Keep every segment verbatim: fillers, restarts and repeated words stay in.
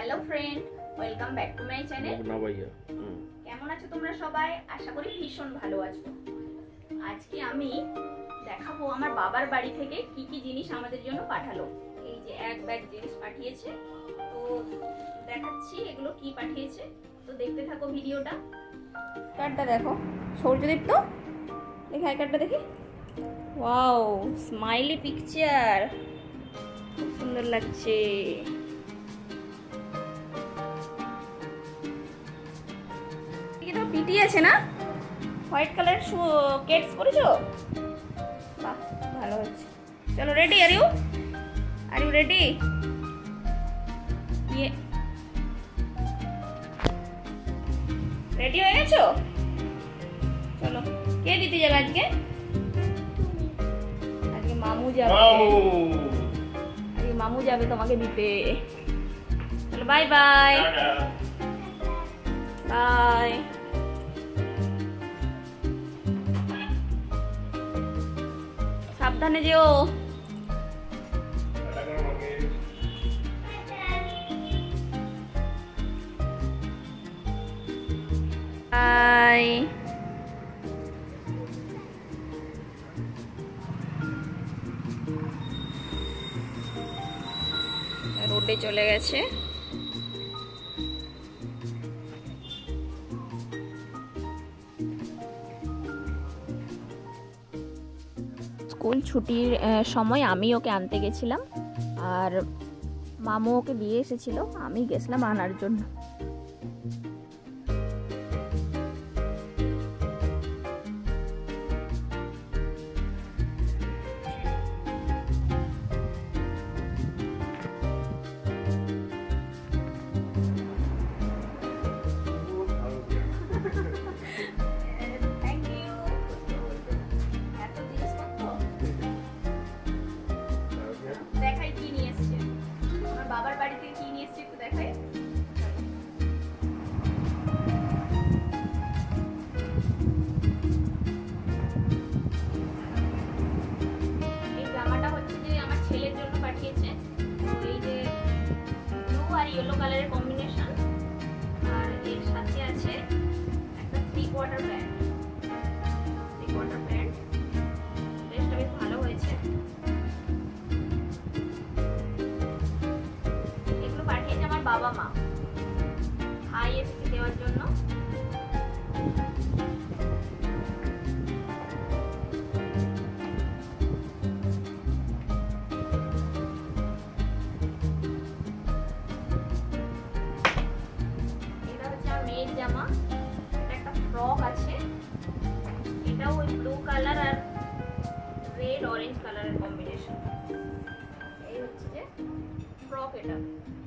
Hello friend, welcome back to my channel. ना भैया কেমন আছো তোমরা সবাই? আশা করি ভীষণ ভালো আছো। আজকে আমি দেখাবো আমার বাবার বাড়ি থেকে কি কি জিনিস আমাদের জন্য পাঠালো। এই যে এক ব্যাগ জিনিস পাঠিয়েছে, তো দেখাচ্ছি এগুলো কি পাঠিয়েছে। তো দেখতে থাকো ভিডিওটা। কার্ডটা দেখো, সূর্যদীপ্ত লেখা, এই কার্ডটা দেখি। ওয়াও, স্মাইলি পিকচার, খুব সুন্দর লাগছে। পিটি আছে না, হোয়াইট কালার কেটস পরেছো, বাহ ভালো হচ্ছে। চলো রেডি, আর ইউ আর ইউ রেডি? ইয়ে রেডি হয়ে গেছো? চলো, কে দিতে যাবে আজকে? আজকে মামু যাবে, আজকে মামু যাবে তোমাকে দিতে। চলো বাই বাই বাই। সাবধানে যেও। বাই। রোডে চলে গেছে। স্কুল ছুটির সময় আমি ওকে আনতে গেছিলাম, আর মামু ওকে দিয়ে এসেছিল, আমি গেছিলাম আনার জন্য। দেখাই কি নিয়ে এসেছে আমার বাবার বাড়ি থেকে, কি নিয়ে এসেছে একটু দেখাই। এই জামাটা হচ্ছে যে আমার ছেলের জন্য পাঠিয়েছে। তো এই যে ব্লু আর ইয়েলো কালারের কম্বিনেশন, আর এর সাথে আছে একটা three quarter pant. Three quarter pant ড্রেসটা বেশ ভালো হয়েছে। বাবা মা ভাই এসেছে দেওয়ার জন্য। এটা হচ্ছে আমার মেয়ের জামা, এটা একটা ফ্রক আছে, এটাও ওই ব্লু কালার আর রেড অরেঞ্জ কালারের কম্বিনেশন। এই হচ্ছে যে ফ্রক, এটা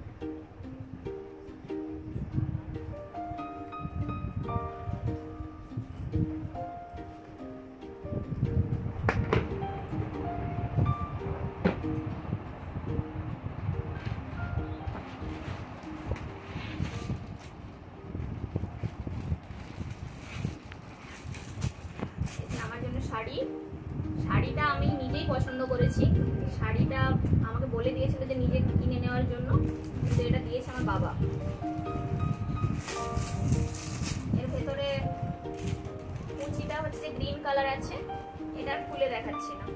শাড়ি। শাড়িটা আমি নিজেই পছন্দ করেছি। শাড়িটা আমাকে বলে দিয়েছিল যে নিজে কিনে নেওয়ার জন্য, কিন্তু এটা দিয়েছে আমার বাবা। এর ভেতরে কুচিটা হচ্ছে গ্রিন কালার আছে, এটা খুলে দেখাচ্ছি না।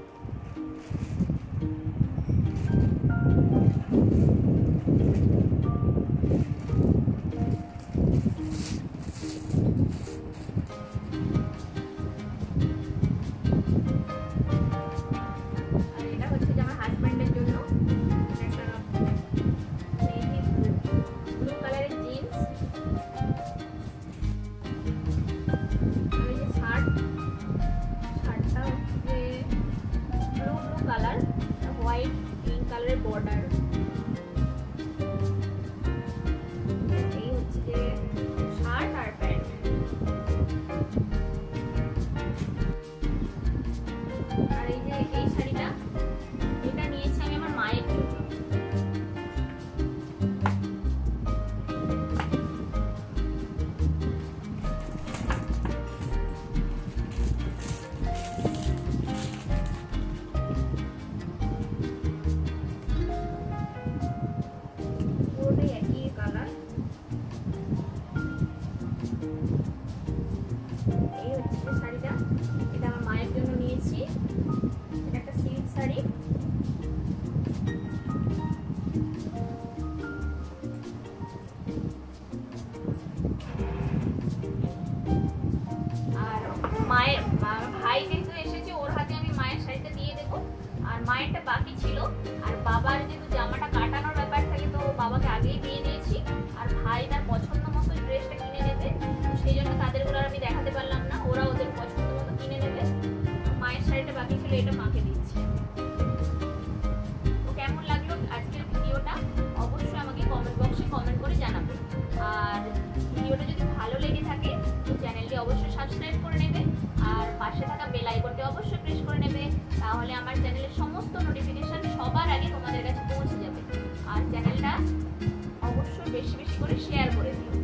আগেই দিয়ে দিয়েছি, আর ভাই তার পছন্দ মতো ড্রেসটা কিনে নেবে, সেই জন্য তাদেরগুলো আর আমি দেখাতে পারলাম না, ওরা ওদের পছন্দ মতো কিনে নেবে। মায়ের শাড়িটা বাকি ছিল, এটা মাকে দিচ্ছি। তো কেমন লাগলো আজকের ভিডিওটা অবশ্যই আমাকে কমেন্ট বক্সে কমেন্ট করে জানাবে। আর ভিডিওটা যদি ভালো লেগে থাকে তো চ্যানেলটি অবশ্যই সাবস্ক্রাইব করে নেবে, আর পাশে থাকা বেল আইকনটি অবশ্যই প্রেস করে নেবে, তাহলে আমার চ্যানেলের সমস্ত নোটিফিকেশন সবার আগে তোমাদের কাছে পৌঁছে যাবে। আর চ্যানেলটা অবশ্যই বেশি বেশি করে শেয়ার করে দিও।